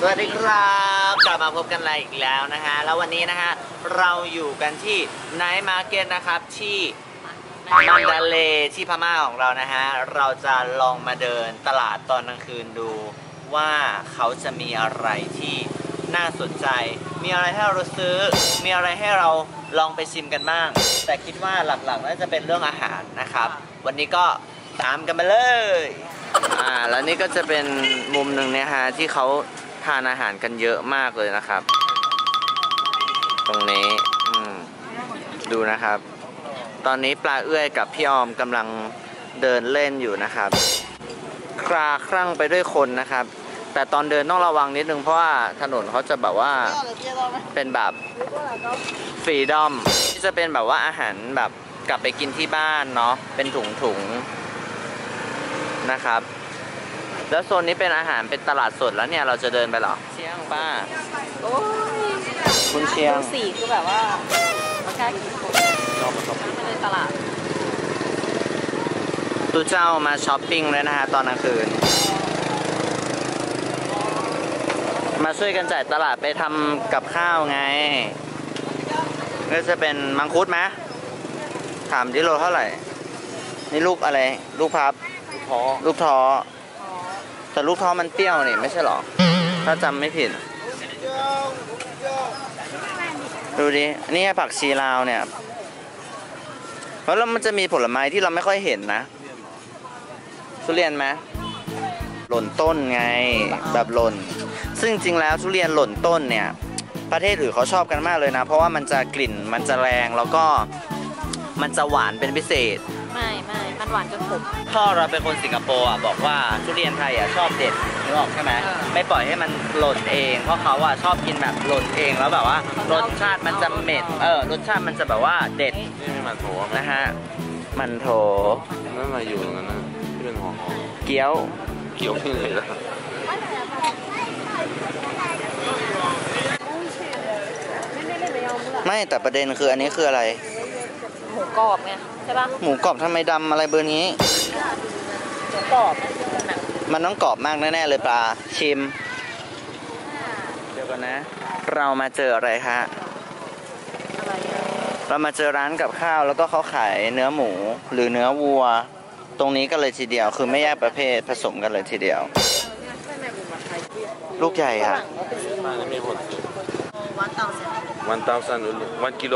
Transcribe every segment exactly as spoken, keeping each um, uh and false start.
สวัสดีครับกลับมาพบกันอีกแล้วนะฮะแล้ววันนี้นะฮะเราอยู่กันที่ไนท์มาร์เก็ตนะครับที่มันดาเลที่พม่าของเรานะฮะเราจะลองมาเดินตลาดตอนกลางคืนดูว่าเขาจะมีอะไรที่น่าสนใจมีอะไรให้เราซื้อมีอะไรให้เราลองไปชิมกันบ้างแต่คิดว่าหลักๆน่าจะเป็นเรื่องอาหารนะครับวันนี้ก็ตามกันมาเลยอ่าแล้วนี่ก็จะเป็นมุมหนึ่งเนี่ยฮะที่เขาทานอาหารกันเยอะมากเลยนะครับตรงนี้ดูนะครับตอนนี้ปลาเอื้อยกับพี่ออมกำลังเดินเล่นอยู่นะครับคลาคลั่งไปด้วยคนนะครับแต่ตอนเดินต้องระวังนิดนึงเพราะว่าถนนเขาจะแบบว่าเป็นแบบฟรีดอมที่จะเป็นแบบว่าอาหารแบบกลับไปกินที่บ้านเนาะเป็นถุงๆนะครับแล้วโซนนี้เป็นอาหารเป็นตลาดสดแล้วเนี่ยเราจะเดินไปหรอเชียงป้าโอ้ยคุณเชียงสีคือแบบว่าไม่กล้ากินคนชอบมาช้อปปิ้งในตลาดตูเจ้ามาช้อปปิ้งเลยนะฮะตอนกลางคืนมาช่วยกันจ่ายตลาดไปทำกับข้าวไงก็จะเป็นมังคุดไหมถามดิโลเท่าไหร่นี่ลูกอะไรลูกพับลูกท้อลูกท้อแต่ลูกท้อมันเปรี้ยวนี่ไม่ใช่หรอถ้าจำไม่ผิดดูดินี่ผักชีลาวเนี่ยแล้วมันจะมีผลไม้ที่เราไม่ค่อยเห็นนะทุเรียนไหมหล่นต้นไงแบบหล่นซึ่งจริงแล้วทุเรียนหล่นต้นเนี่ยประเทศอื่นเขาชอบกันมากเลยนะเพราะว่ามันจะกลิ่นมันจะแรงแล้วก็มันจะหวานเป็นพิเศษไม่ไม่มันหวานจนขมพ่อเราเป็นคนสิงคโปร์อ่ะบอกว่าทุเรียนไทยอ่ะชอบเด็ดนึกออกใช่ไหมไม่ปล่อยให้มันหล่นเองเพราะเขาอ่ะชอบกินแบบหล่นเองแล้วแบบว่ารสชาติมันจะเหม็ดเออรสชาติมันจะแบบว่าเด็ดนี่มันโถนะฮะมันโถนั่นมาอยู่ตรงนั้นนะที่เป็นห่อเกี๊ยวเกี๊ยวที่ไหนล่ะไม่แต่ประเด็นคืออันนี้คืออะไรหมูกรอบไงใช่ปะหมูกรอบทำไมดำอะไรเบอร์นี้หมูกรอบมันต้องกรอบมากแน่ๆเลยปลาชิมเดี๋ยวก่อนนะเรามาเจออะไรฮะเรามาเจอร้านกับข้าวแล้วก็เขาขายเนื้อหมูหรือเนื้อวัวตรงนี้กันเลยทีเดียวคือไม่แยกประเภทผสมกันเลยทีเดียวลูกใหญ่ค่ะมาไม่มีผลวันเตาซันวันกิโล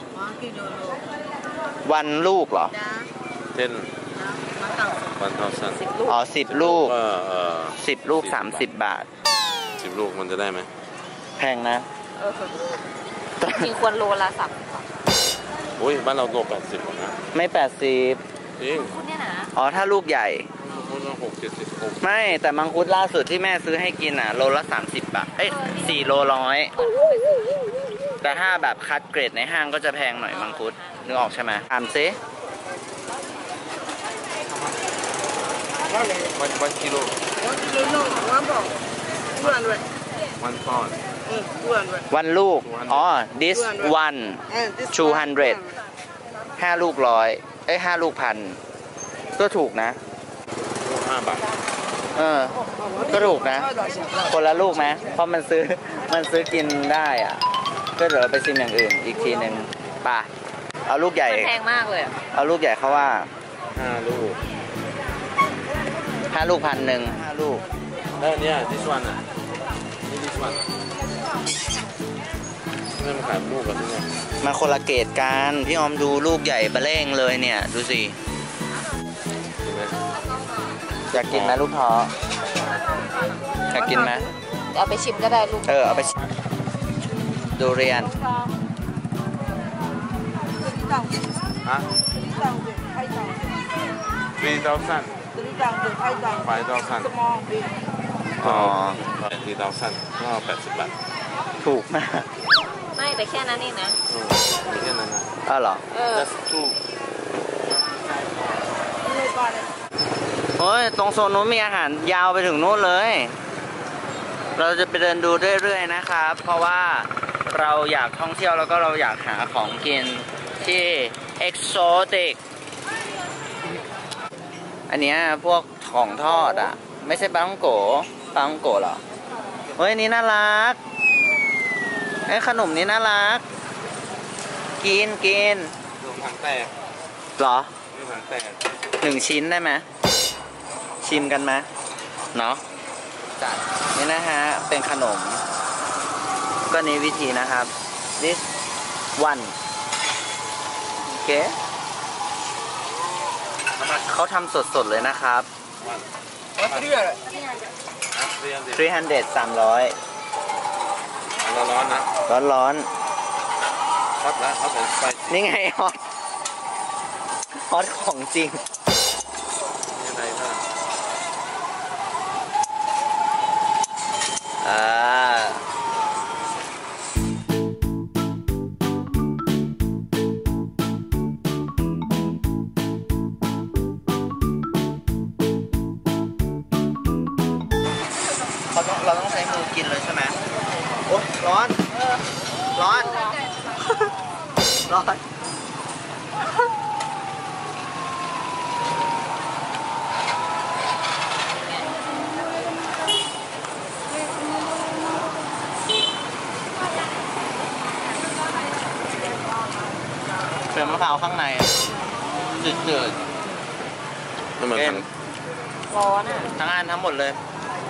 วันลูกเหรอเช่นวันเตาซันอ๋อสิบลูกสิบลูกสามสิบบาทสิบลูกมันจะได้ไหมแพงนะจริงควรโลละสับโอ้ยบ้านเราโลแปดสิบนะไม่แปดสิบจริงอ๋อถ้าลูกใหญ่หกเจ็ดสิบไม่แต่มังคุดล่าสุดที่แม่ซื้อให้กินอ่ะโลละสามสิบบาทเอ้ยสี่โลร้อยแต่ถ้าแบบคัดเกรดในห้างก็จะแพงหน่อยมังคุดนึกออกใช่ไหมอ่านซิวันวันกิโลวันปอนด์วันลูกอ๋อ this one two hundred ห้าลูกร้อยเอ้ยห้าลูกพันก็ถูกนะห้าบาทเออก็ถูกนะคนละลูกไหมเพราะมันซื้อมันซื้อกินได้อ่ะก็เดี๋ยวเราไปชิมอย่างอื่นอีกทีหนึ่งป่ะเอาลูกใหญ่แพงมากเลยเอาลูกใหญ่เขาว่าห้าลูกห้าลูกพันหนึ่งห้าลูกแล้วเนี่ยที่ส่วนอ่ะนี่ที่ส่วนนี่มันขายลูกกันที่เนี่ยมาคนละเกรดกันพี่ออมดูลูกใหญ่เบะเร่งเลยเนี่ยดูสิอยากกินไหมลูกท้ออยากกินไหมเอาไปชิมก็ได้ลูกเออเอาไปชิมดูเรียนฮะปีดาวซันไฟดาวซันอ๋อปีดาวซันก็แปดสิบบาทถูกมากไม่แต่แค่นั้นเองนะไม่แค่นั้นนะอ้าวเหรอเออถูกโอ้ยตรงโซนนู้นมีอาหารยาวไปถึงนู้นเลยเราจะไปเดินดูเรื่อยๆนะครับเพราะว่าเราอยากท่องเที่ยวแล้วก็เราอยากหาของกินที่เอกโซติกอันนี้พวกของทอดอ่ะไม่ใช่ปลาท่องโกปลาท่องโกหรอเฮ้ยนี่น่ารักไอ้ขนมนี้น่ารักกินกินรวมถังแตกเหรอรวมถังแตกหนึ่งชิ้นได้ไหมชิมกันไหมเนาะจัดนี่นะฮะเป็นขนมก็นี้วิธีนะครับ this one โอเคเขาทำสดๆเลยนะครับนะเรียนดิสามร้อย สามร้อยร้อนร้อนๆนะร้อนร้อนฮอตแล้วฮอตเป็นไฟๆนี่ไงฮอตฮอตของจริงยังไงบ้างอ่าเราต้องเราต้องใช้มือกินเลยใช่ไหมโอ๊ยร้อน ร้อน ร้อน เป็นมะพร้าวข้างในจืดมันเหมือนถังร้อนอ่ะๆทั้งอันทั้งหมดเลย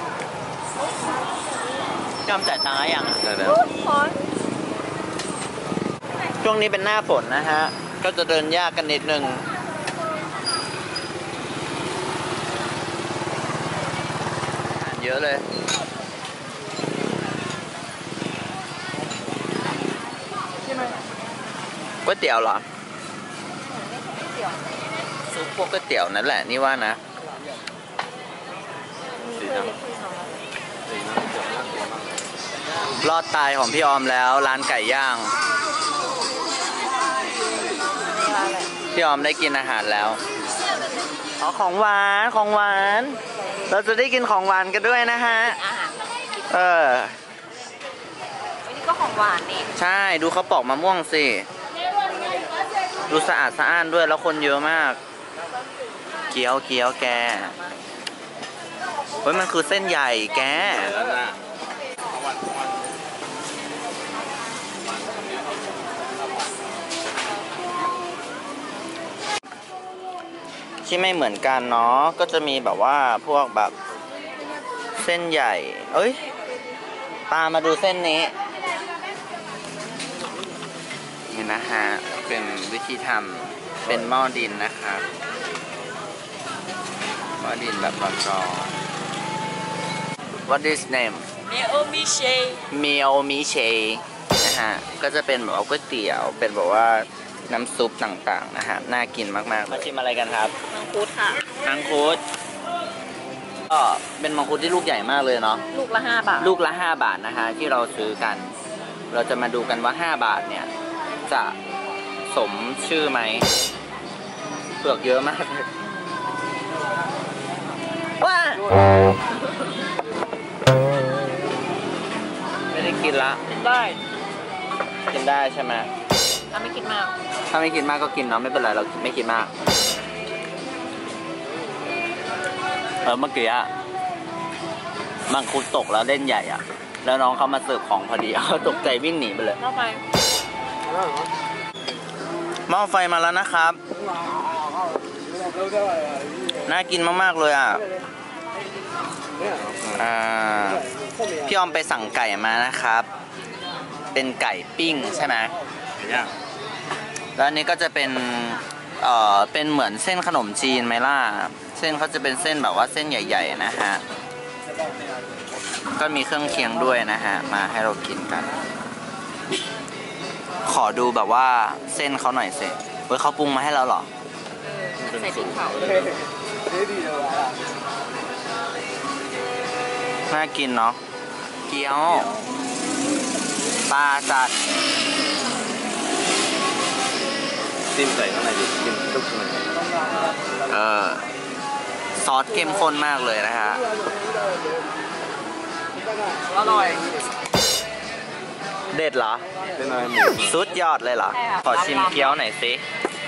ยอมจ่ายตังค์ยังได้แล้วร้อนช่วงนี้เป็นหน้าฝนนะฮะ ก็จะเดินยากกันนิดนึงอาหารเยอะเลยใช่ไหมก๋วยเตี๋ยวเหรอเดี๋ยวซุปพวกก๋วยเตี๋ยวนั่นแหละนี่ว่านะมีเพื่อนเล็กคุยน้อยสีน้ำเกือบน่ากลัวมากเลยรอดตายของพี่ออมแล้วร้านไก่ย่างในร้านอะไรพี่ออมได้กินอาหารแล้วอ๋อของหวานของหวาน เราจะได้กินของหวานกันด้วยนะฮะอาหารเอออันนี้ก็ของหวานนี่ใช่ดูเขาปอกมะม่วงสิ ดูสะอาดสะอ้านด้วยแล้วคนเยอะมาก เกี๊ยวเกี๊ยวแกเฮ้ยมันคือเส้นใหญ่แกแล้วนะเอาวันเอาวันที่ไม่เหมือนกันเนาะก็จะมีแบบว่าพวกแบบเส้นใหญ่ เอ้ยตามมาดูเส้นนี้นี่นะฮะเป็นวิธีทำเป็นหม้อดินนะครับหม้อดินแบบร้อนๆ What is name เมโอมิเชเมียวมิเชนะฮะก็จะเป็นแบบว่าก๋วยเตี๋ยวเป็นแบบว่าน้ำซุปต่างๆนะฮะน่ากินมากๆมาชิมอะไรกันครับมังคุดค่ะมังคุดก็เป็นมังคุดที่ลูกใหญ่มากเลยเนาะลูกละห้าบาทลูกละห้าบาทนะคะที่เราซื้อกัน เราจะมาดูกันว่าห้าบาทเนี่ยจะสมชื่อไหมเปลือกเยอะมากเลยว้าไม่ได้กินละกินได้กินได้ใช่ไหมถ้าไม่กินมากถ้าไม่กินมากก็กินเนาะไม่เป็นไรเราไม่กินมากเออเมื่อกี้อะมังคุดตกแล้วเล่นใหญ่อะแล้วน้องเขามาเสิร์ฟของพอดี เขาตกใจวิ่งหนีไปเลยเข้าไปหม้อไฟมาแล้วนะครับน่ากินมากๆเลยอ่ะอ่าพี่ออมไปสั่งไก่มานะครับเป็นไก่ปิ้งใช่ไหมย่างแล้วอันนี้ก็จะเป็นเอ่อเป็นเหมือนเส้นขนมจีนไหมล่ะเส้นเขาจะเป็นเส้นแบบว่าเส้นใหญ่ๆนะฮะก็มีเครื่องเคียงด้วยนะฮะมาให้เรากินกัน ขอดูแบบว่าเส้นเขาหน่อยสิเฮ้ยเขาปรุงมาให้เราเหรอใส่พริกเผาน่ากินเนาะเกี๊ยวปลาจัดจิ้มใส่ข้างในดิจิ้มทุกข้างในเออซอสเข้มข้นมากเลยนะฮะอร่อยเด็ดเหรอเป็นอะไรหมูสุดยอดเลยเหรอใช่ค่ะขอชิมเกี๊ยวหน่อยสิ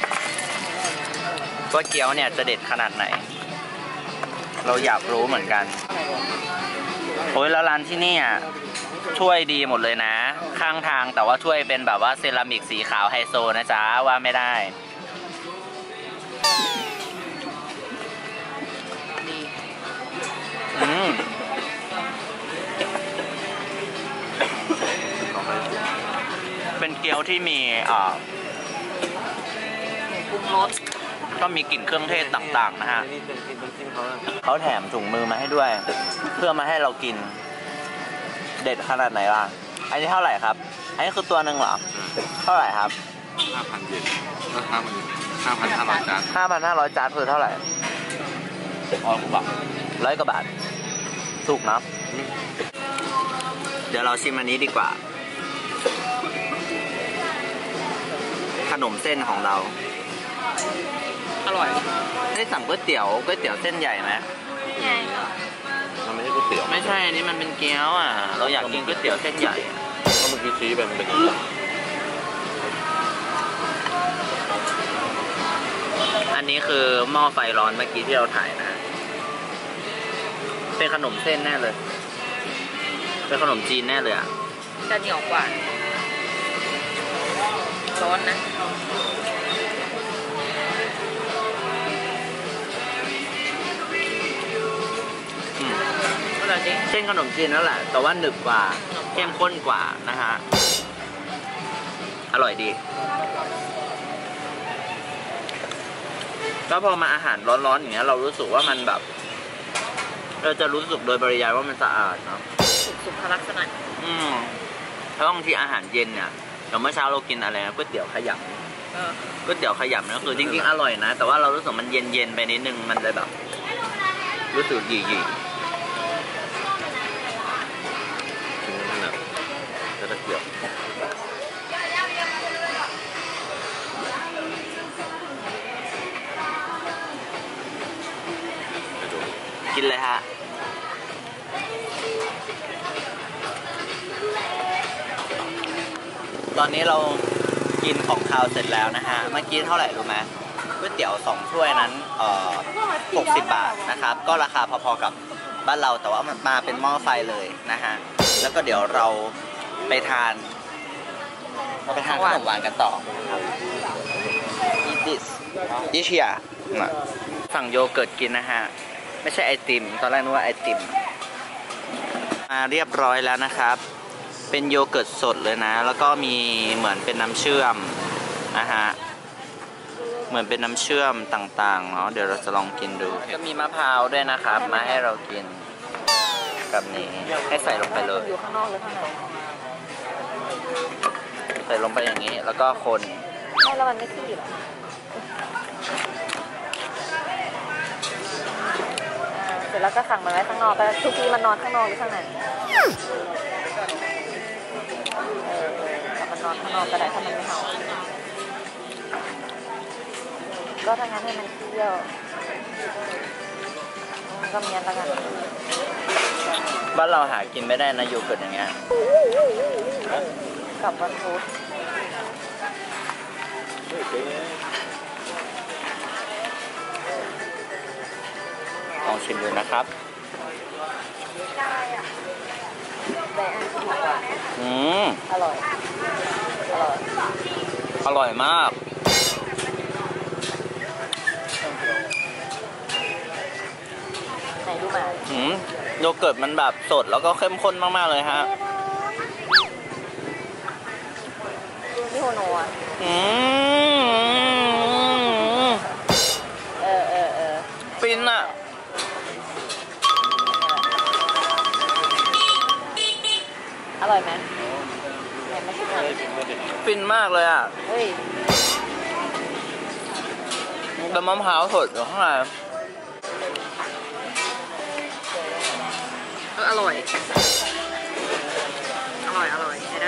ว่าเกี๊ยวเนี่ยจะเด็ดขนาดไหน เราอยากรู้เหมือนกันโอ้ยแล้วร้านที่นี่อ่ะถ้วยดีหมดเลยนะ ข้างทางแต่ว่าถ้วยเป็นแบบว่าเซรามิกสีขาวไฮโซนะจ๊ะว่าไม่ได้อืมเป็นเกี๊ยวที่มีอ่าปรุงรสก็มีกลิ่นเครื่องเทศต่างๆนะฮะนี่เป็นน้ำจิ้มเขาเขาแถมถุงมือมาให้ด้วย เพื่อมาให้เรากินเด็ดขนาดไหนล่ะอันนี้เท่าไหร่ครับอันนี้คือตัวหนึ่งเหรอเท่าไหร่ครับห้าพันเยนราคามันห้าพันห้าร้อยจานห้าพันห้าร้อยจานคือเท่าไหร่ร้อยกว่าบาทร้อยกว่าบาทถูกนะเดี๋ยวเราชิมอันนี้ดีกว่า ขนมเส้นของเราอร่อยได้สั่งก๋วยเตี๋ยวก๋วยเตี๋ยวเส้นใหญ่ไหมไงมันไม่ใช่ก๋วยเตี๋ยวไม่ใช่อันนี้มันเป็นเกี๊ยวอ่ะเราอยากกินก๋วยเตี๋ยวเส้นใหญ่อะก็เมื่อกี้ชี้ไปมันเป็นอย่างนี้อันนี้คือหม้อไฟร้อนเมื่อกี้ที่เราถ่ายนะ เป็นขนมเส้นแน่เลย เป็นขนมจีนแน่เลยอ่ะจะเหนียวกว่าร้อนนะอืมอร่อยจริงเส้นขนมจีนนั่นแหละ แต่ว่าหนึบกว่าเข้มข้นกว่านะฮะ อร่อยดีแล้วพอมาอาหารร้อนๆอย่างเงี้ยเรารู้สึกว่ามันแบบเราจะรู้สึกโดยปริยายว่ามันสะอาดเนาะสุขสุขลักษณะอืมแล้วบางทีอาหารเย็นเนี่ยอย่างเมื่อเช้าเรากินอะไรนะก๋วยเตี๋ยวขยำเออก๋วยเตี๋ยวขยำเนี่ยคือจริงๆอร่อยนะ แต่ว่าเรารู้สึกมันเย็นๆไปนิดนึงมันเลยแบบ รู้สึกหยิ่ๆถึงนั่นแหละจะตะเกียบกินเลยฮะ ตอนนี้เรากินของคาวเสร็จแล้วนะฮะ เมื่อกี้เท่าไหร่รู้ไหมก๋วยเตี๋ยวสองถ้วยนั้นเอ่อหกสิบบาทนะครับ ก็ราคาพอๆกับบ้านเราแต่ว่ามันมาเป็นหม้อไฟเลยนะฮะ แล้วก็เดี๋ยวเราไปทานเราไปทานขนมหวานกันต่อครับ Eat this this here สั่งโยเกิร์ตกินนะฮะ ไม่ใช่ไอติม ตอนแรกนึกว่าไอติม มาเรียบร้อยแล้วนะครับ เป็นโยเกิร์ตสดเลยนะ แล้วก็มีเหมือนเป็นน้ำเชื่อมนะฮะ เหมือนเป็นน้ำเชื่อมต่างๆเนาะ เดี๋ยวเราจะลองกินดู ก็มีมะพร้าวด้วยนะครับ มาให้เรากินแบบนี้ ให้ใส่ลงไปเลยอยู่ข้างนอกหรือข้างในใส่ลงไปอย่างนี้ แล้วก็คนไม่แล้วมันไม่ขี้หรออ่าเสร็จแล้วก็ขังมันไว้ข้างนอกก็ทุกทีมันนอนข้างนอกหรือข้างในเออแต่มันนอนข้างนอกก็ได้ถ้ามันไม่เห่าก็ถ้างั้นให้มันเที่ยวก็เมียนแล้วกันบ้านเราหากินไม่ได้นะโยเกิร์ตอย่างเงี้ยกลับวันพุธลองชิมดูนะครับแต่อันที่ถูกกว่าอืมอร่อย อร่อยอร่อยมากไหนดูมาอืมโยเกิร์ตมันแบบสดแล้วก็เข้มข้นมากๆเลยฮะนี่โฮโนะอืมเออเออเออฟินอ่ะอร่อยไหมไหนมาชิมหน่อยฟินมากเลยอ่ะเฮ้ยแล้วมะพร้าวสดอยู่ข้างในเอออร่อย อร่อย อร่อย ใช้ได้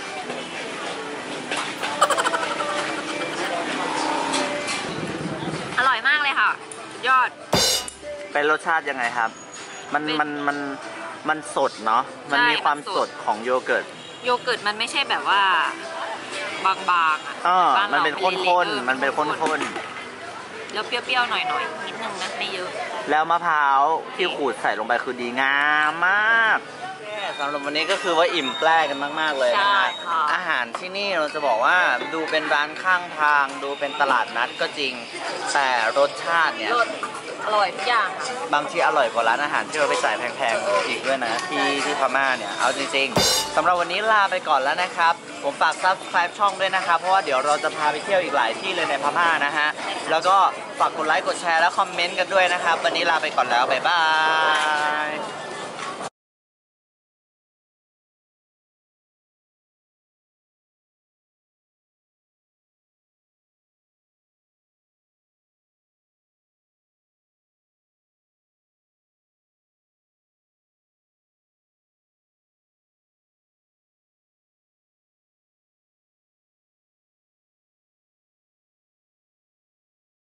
อร่อยมากเลยค่ะ สุดยอดเป็นรสชาติยังไงครับ มันเป็นมันมันมันสดเนาะ มันมีใช่ความมันสสดดของโยเกิร์ตโยเกิร์ตมันไม่ใช่แบบว่า บางๆอ่ะอ่าบ้ามันราเป็นละข้นๆข้นออมันเป็นข้นข้นแล้วเปรี้ยวๆหน่อยๆนิดนึงนึงนะไม่เยอะแล้วมะพร้าวที่ขูดใส่ลงไปคือดีงามมากสำหรับวันนี้ก็คือว่าอิ่มแปร่กันมากๆเลยนะใช่ฮะค่ะอาหารที่นี่เราจะบอกว่าดูเป็นร้านข้างทาง ดูเป็นตลาดนัดก็จริง แต่รสชาติเนี่ยรสอร่อยทุกอย่างค่ะบางทีอร่อยกว่าร้านอาหารที่เราไปจ่ายแพงๆอีกด้วยนะที่ที่พม่าเนี่ยเอาจริงๆสำหรับวันนี้ลาไปก่อนแล้วนะครับ ผมฝาก subscribe ช่องด้วยนะครับ เพราะว่าเดี๋ยวเราจะพาไปเที่ยวอีกหลายที่เลยในพม่านะฮะแล้วก็ฝากกดไลค์กดแชร์และคอมเมนต์กันด้วยนะครับวันนี้ลาไปก่อนแล้วบ๊ายบาย